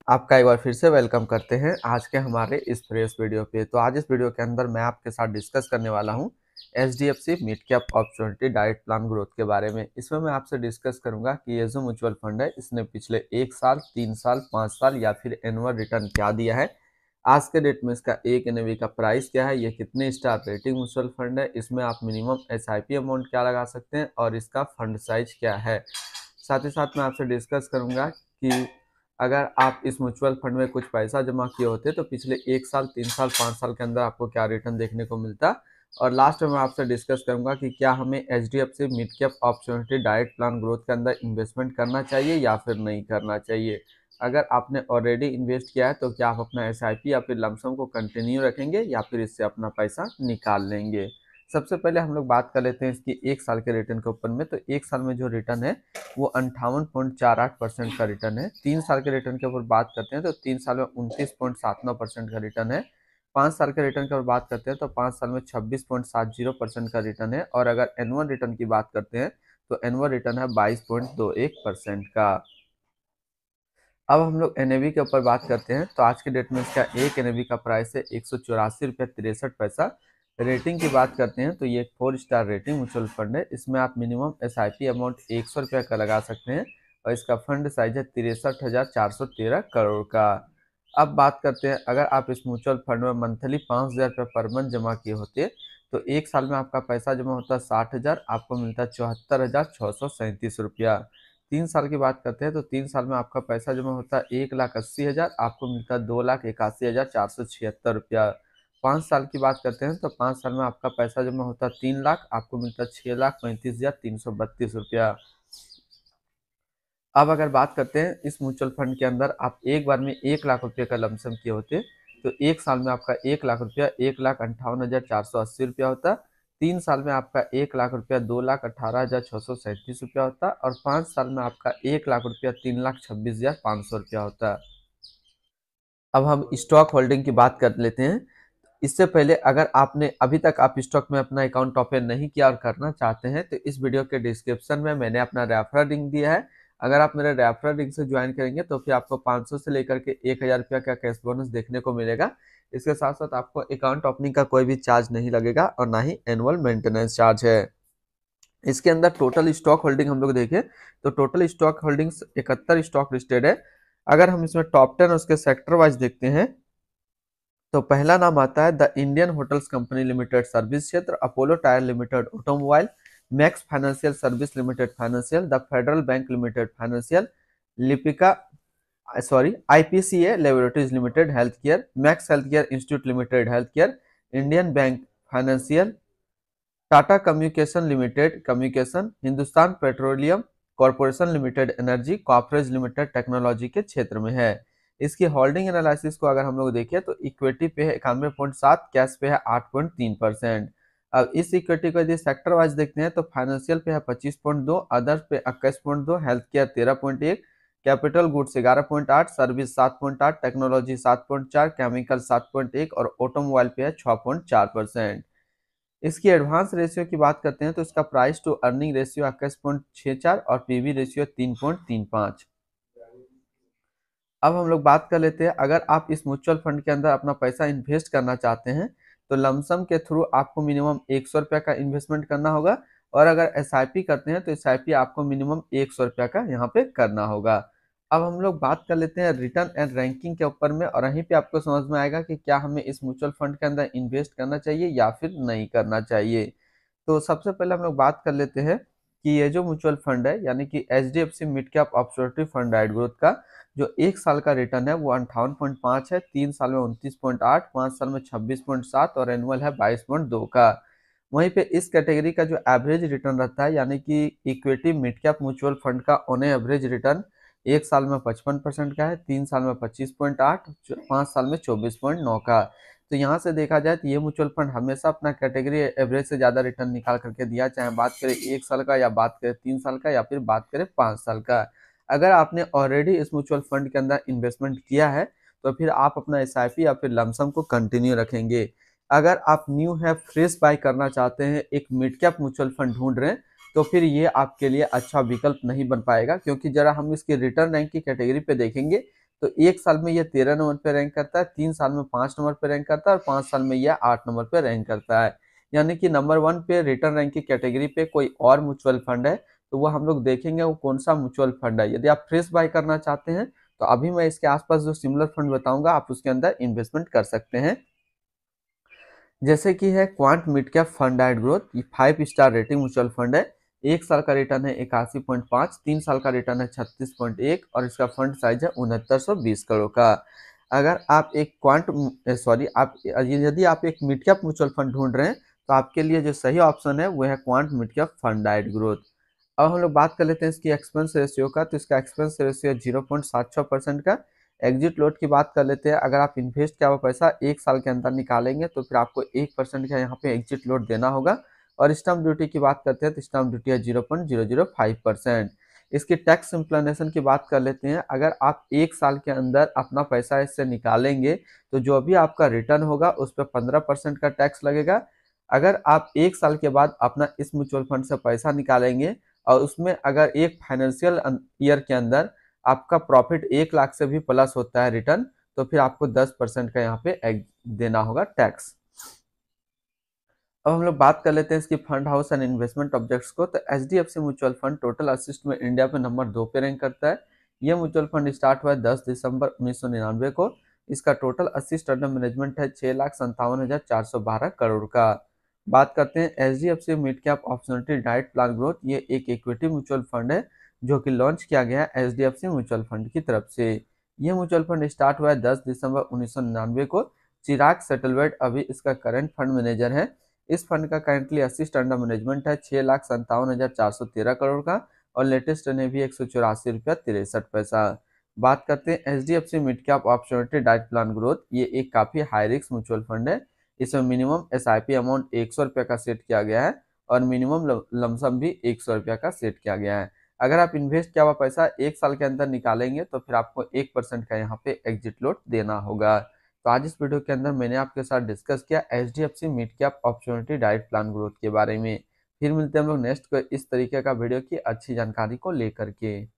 आपका एक बार फिर से वेलकम करते हैं आज के हमारे इस फ्रेश वीडियो पे। तो आज इस वीडियो के अंदर मैं आपके साथ डिस्कस करने वाला हूं एचडीएफसी मिड कैप अपॉर्चुनिटी डाइट प्लान ग्रोथ के बारे में। इसमें मैं आपसे डिस्कस करूंगा कि ये जो म्यूचुअल फंड है इसने पिछले 1 साल, 3 साल, 5 साल या फिर एनुअल रिटर्न क्या दिया है, आज के डेट में इसका एक एनएवी का प्राइस क्या है, ये कितने स्टार रेटिंग म्यूचुअल फंड है, इसमें आप मिनिमम एसआईपी अमाउंट क्या लगा सकते हैं और इसका फंड साइज क्या है। साथ ही साथ मैं आपसे डिस्कस करूंगा कि अगर आप इस म्यूचुअल फंड में कुछ पैसा जमा किए होते तो पिछले 1 साल, 3 साल, 5 साल के अंदर आपको क्या रिटर्न देखने को मिलता। और लास्ट में मैं आपसे डिस्कस करूंगा कि क्या हमें एचडीएफसी मिड कैप अपॉर्चुनिटी डाइट प्लान ग्रोथ के अंदर इन्वेस्टमेंट करना चाहिए या फिर नहीं करना चाहिए। अगर आपने ऑलरेडी इन्वेस्ट किया है तो क्या आप अपना एसआईपी या फिर लमसम को कंटिन्यू रखेंगे या फिर इससे अपना पैसा निकाल लेंगे। सबसे पहले हम लोग बात कर लेते हैं इसकी 1 साल के रिटर्न के ऊपर में। तो 1 साल में जो रिटर्न है वो 58.48% का रिटर्न है। 3 साल के रिटर्न के ऊपर बात करते हैं तो 3 साल में 29.79% का रिटर्न है। 5 साल के रिटर्न की अगर बात करते हैं तो 5 साल में 26.70% का रिटर्न है। और अगर एनुअल रिटर्न की बात करते हैं तो एनुअल रिटर्न है 22.21% का। अब हम लोग एनएवी के ऊपर बात करते हैं तो आज के डेट में इसका एक एनएवी का प्राइस है 184 रुपये 63 पैसा। रेटिंग की बात करते हैं तो ये एक 4 स्टार रेटिंग म्यूचुअल फंड है। इसमें आप मिनिमम एसआईपी अमाउंट 100 रुपये का लगा सकते हैं और इसका फंड साइज है 63,413 करोड़ का। अब बात करते हैं अगर आप इस म्यूचुअल फंड में मंथली 5,000 रुपये पर मंथ जमा किए होते तो 1 साल में आपका पैसा जमा होता 60,000, आपको मिलता 74,637 रुपया। 3 साल की बात करते हैं तो 3 साल में आपका पैसा जमा होता है 1,80,000, आपको मिलता है 2,81,476 रुपया। 5 साल की बात करते हैं तो 5 साल में आपका पैसा जमा होता है 3 लाख, आपको मिलता है 6,35,332 रुपया। अब अगर बात करते हैं इस म्यूचुअल फंड के अंदर आप एक बार में 1 लाख रुपये का लमसम किए होते तो 1 साल में आपका 1 लाख रुपया 1,58,480 रुपया होता। 3 साल में आपका 1 लाख रुपया 2,18,637 रुपया होता और 5 साल में आपका 1 लाख रुपया 3,26,500 रुपया होता। अब हम स्टॉक होल्डिंग की बात कर लेते हैं। इससे पहले अगर आपने अभी तक आप स्टॉक में अपना अकाउंट ओपन नहीं किया और करना चाहते हैं तो इस वीडियो के डिस्क्रिप्शन में मैंने अपना रेफरल लिंक दिया है। अगर आप मेरे रेफरल लिंक से ज्वाइन करेंगे तो फिर आपको 500 से लेकर के 1,000 रुपया का कैश बोनस देखने को मिलेगा। इसके साथ साथ आपको अकाउंट ओपनिंग का कोई भी चार्ज नहीं लगेगा और ना ही एनुअल मेंटेनेंस चार्ज है। इसके अंदर टोटल स्टॉक होल्डिंग हम लोग देखें तो total stock holdings 71 stock listed है। अगर हम इसमें टॉप 10 उसके सेक्टर वाइज देखते हैं तो पहला नाम आता है the Indian hotels company limited service क्षेत्र, Apollo tyre limited automobile, max financial service limited financial, the federal bank limited financial, लिपिका IPCA laboratories limited health care, max health care institute limited health care, Indian bank financial, Tata communication limited communication, Hindustan petroleum corporation limited energy, कॉर्पोरेज limited technology के क्षेत्र में है। इसकी holding analysis को अगर हम लोग देखें तो इक्विटी पे है 91.7, कैश पे है 8.3%। अब इस इक्विटी को यदि सेक्टर वाइज देखते हैं तो फाइनेंशियल पे है 25.2, अदर्स पे 21.2, health care 13.1, capital goods 11.8, service 7.8, technology 7.4, chemical 7.1 और ऑटोमोबाइल पे है 6.4%। इसकी एडवांस रेशियो की बात करते हैं तो इसका प्राइस टू अर्निंग रेशियो 21.64 और पीवी रेशियो 3.35। अब हम लोग बात कर लेते हैं अगर आप इस म्यूचुअल फंड के अंदर अपना पैसा इन्वेस्ट करना चाहते हैं तो लमसम के थ्रू आपको मिनिमम 100 रुपया का इन्वेस्टमेंट करना होगा और अगर एसआईपी करते हैं तो एसआईपी आपको मिनिमम 100 रुपया का यहाँ पे करना होगा। अब हम लोग बात कर लेते हैं रिटर्न एंड रैंकिंग के ऊपर में और यहीं पे आपको समझ में आएगा कि क्या हमें इस म्यूचुअल फंड के अंदर इन्वेस्ट करना चाहिए या फिर नहीं करना चाहिए। तो सबसे पहले हम लोग बात कर लेते हैं कि ये जो म्यूचुअल फंड है यानी कि HDFC mid cap opportunity fund डाइट ग्रोथ का जो 1 साल का रिटर्न है वो 58.5 है, 3 साल में 29.8, 5 साल में 26.7 और एनुअल है 22.2 का। वहीं पे इस कैटेगरी का जो एवरेज रिटर्न रहता है यानी कि equity mid cap mutual fund का ऑन एवरेज रिटर्न 1 साल में 55% का है, 3 साल में 25.8, 5 साल में 24.9 का। तो यहाँ से देखा जाए तो ये म्यूचुअल फंड हमेशा अपना कैटेगरी एवरेज से ज्यादा रिटर्न निकाल करके दिया, चाहे बात करें 1 साल का या बात करें 3 साल का या फिर बात करें 5 साल का। अगर आपने ऑलरेडी इस म्यूचुअल फंड के अंदर इन्वेस्टमेंट किया है तो फिर आप अपना एसआईपी या फिर लमसम को कंटिन्यू रखेंगे। अगर आप न्यू है फ्रेश बाय करना चाहते हैं, एक मिड कैप म्यूचुअल फंड ढूंढ रहे हैं तो फिर ये आपके लिए अच्छा विकल्प नहीं बन पाएगा, क्योंकि जरा हम इसके रिटर्न रैंक की कैटेगरी पे देखेंगे तो 1 साल में ये 13 नंबर पे रैंक करता है, 3 साल में 5 नंबर पे रैंक करता है और 5 साल में ये 8 नंबर पे रैंक करता है। यानी कि नंबर 1 पे रिटर्न रैंक की कैटेगरी पे कोई और म्यूचुअल फंड है, तो वो हम लोग देखेंगे वो कौन सा म्यूचुअल फंड है। यदि आप फ्रेश बाय करना चाहते हैं, तो अभी मैं इसके आसपास जो सिमिलर फंड बताऊंगा, आप उसके अंदर इन्वेस्टमेंट कर सकते हैं। जैसे कि है quant mid cap fund at growth, ये 5 स्टार रेटिंग म्यूचुअल फंड है। 1 साल का रिटर्न है 81.5, 3 साल का रिटर्न है 36.1 और इसका फंड साइज है 6920 करोड़ का। अगर आप एक आप यदि आप एक मिड कैप म्यूचुअल फंड ढूंढ रहे हैं, तो आपके लिए जो सही ऑप्शन है वो है quant mid cap fund at growth. अब हम लोग बात कर लेते हैं इसकी एक्सपेंस रेशियो का, तो इसका एक्सपेंस रेशियो 0.76% का। एग्जिट लोड की बात कर लेते हैं, अगर आप इन्वेस्ट किया हुआ पैसा 1 साल के अंदर निकालेंगे तो फिर आपको 1% का यहाँ पे एग्जिट लोड देना होगा। और स्टैम्प ड्यूटी की बात करते हैं तो स्टैम्प ड्यूटी है 0.005%। इसकी टैक्स इम्प्लेनेशन की बात कर लेते हैं, अगर आप 1 साल के अंदर अपना पैसा इससे निकालेंगे तो जो भी आपका रिटर्न होगा उस पर 15% का टैक्स लगेगा। अगर आप 1 साल के बाद अपना इस म्यूचुअल फंड से पैसा निकालेंगे और उसमें अगर एक फाइनेंशियल ईयर के अंदर आपका प्रॉफिट 1 लाख से भी प्लस होता है रिटर्न, तो फिर आपको 10% का यहाँ पे देना होगा टैक्स। अब हम लोग बात कर लेते हैं इसकी fund house and investment objects को, तो HDFC mutual fund total assets में इंडिया पे नंबर 2 पे रैंक करता है। ये म्यूचुअल फंड स्टार्ट हुआ है 10 दिसंबर 1999 को। इसका टोटल असिस्ट अंडर मैनेजमेंट है 6,57,412 करोड़ का। बात करते हैं एचडीएफसी मिड कैप अपॉर्चुनिटी डाइट प्लान ग्रोथ, ये एक इक्विटी म्यूचुअल फंड है जो कि लॉन्च किया गया है एचडीएफसी म्यूचुअल फंड की तरफ से। यह म्यूचुअल फंड स्टार्ट हुआ है 10 दिसंबर 1999 को। चिराग सेटलवेट अभी इसका करंट फंड मैनेजर है। इस फंड का करंटली असिस्ट अंडर मैनेजमेंट है 6,57,413 करोड़ का और लेटेस्ट रन भी 184 रुपया 63 पैसा। बात करते हैं एचडीएफसी मिड कैप अपॉर्चुनिटी डाइट प्लान ग्रोथ, ये एक काफी हाई रिस्क म्यूचुअल फंड है। इसमें मिनिमम एसआईपी अमाउंट 100 रुपये का सेट किया गया है और मिनिमम लमसम भी 100 रुपया का सेट किया गया है। अगर आप इन्वेस्ट किया हुआ पैसा 1 साल के अंदर निकालेंगे तो फिर आपको 1% का यहाँ पे एग्जिट लोड देना होगा। तो आज इस वीडियो के अंदर मैंने आपके साथ डिस्कस किया एचडीएफसी मिड कैप अपॉर्चुनिटी डाइट प्लान ग्रोथ के बारे में। फिर मिलते हैं हम लोग नेक्स्ट को इस तरीके का वीडियो की अच्छी जानकारी को लेकर के।